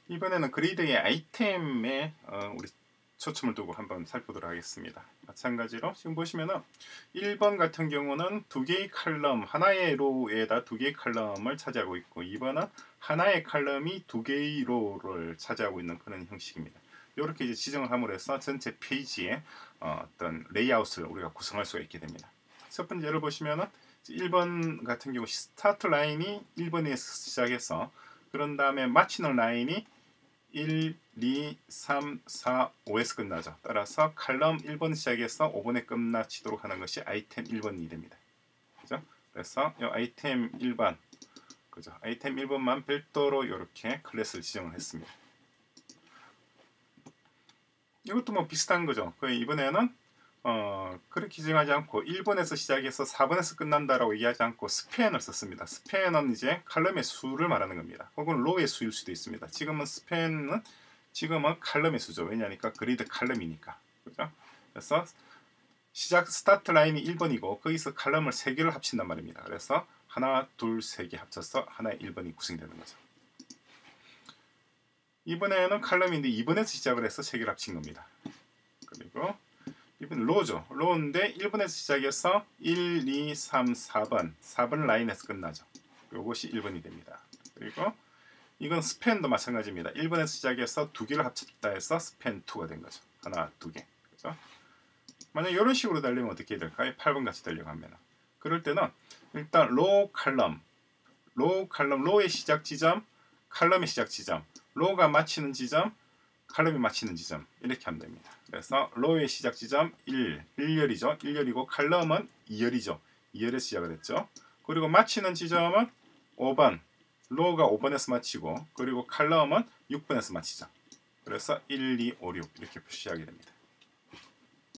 이번에는 그리드의 아이템에 우리 초점을 두고 한번 살펴보도록 하겠습니다. 마찬가지로 지금 보시면은 1번 같은 경우는 두 개의 칼럼, 하나의 로우에다 두 개의 칼럼을 차지하고 있고, 2번은 하나의 칼럼이 두 개의 로우를 차지하고 있는 그런 형식입니다. 이렇게 이제 지정을 함으로 해서 전체 페이지에 어떤 레이아웃을 우리가 구성할 수가 있게 됩니다. 첫 번째 예를 보시면은 1번 같은 경우 스타트 라인이 1번에서 시작해서 그런 다음에 마치는 라인이 1, 2, 3, 4, 5에서 끝나죠. 따라서 칼럼 1번 시작해서 5번에 끝마치도록 하는 것이 아이템 1번이 됩니다. 그죠? 그래서 이 아이템 1번, 그죠? 아이템 1번만 별도로 이렇게 클래스를 지정을 했습니다. 이것도 뭐 비슷한 거죠. 이번에는 그렇게 지정하지 않고 1번에서 시작해서 4번에서 끝난다라고 얘기하지 않고 스팬을 썼습니다. 스팬은 이제 칼럼의 수를 말하는 겁니다. 혹은 로우의 수일 수도 있습니다. 지금은 칼럼의 수죠. 왜냐하니까 그리드 칼럼이니까. 그죠? 그래서 시작 스타트 라인이 1번이고 거기서 칼럼을 3개를 합친단 말입니다. 그래서 하나, 둘, 3개 합쳐서 하나의 1번이 구성되는 거죠. 이번에는 칼럼인데 2번에서 시작을 해서 3개를 합친 겁니다. 그리고 이번 로죠. 로인데 1번에서 시작해서 1, 2, 3, 4번 라인에서 끝나죠. 이것이 1번이 됩니다. 그리고 이건 스팬도 마찬가지입니다. 1번에서 시작해서 두 개를 합쳤다 해서 스팬 2가 된 거죠. 하나, 두 개. 그죠? 만약 이런 식으로 달리면 어떻게 해야 될까요? 8번 같이 달려가면. 그럴 때는 일단 로우 칼럼, 로우의 시작 지점, 칼럼의 시작 지점, 로우가 마치는 지점, 칼럼이 마치는 지점, 이렇게 하면 됩니다. 그래서 로우의 시작 지점 1열이죠. 1열이고 칼럼은 2열이죠. 2열에서 시작을 했죠. 그리고 마치는 지점은 5번, 로우가 5번에서 마치고, 그리고 칼럼은 6번에서 마치죠. 그래서 1, 2, 5, 6 이렇게 표시하게 됩니다.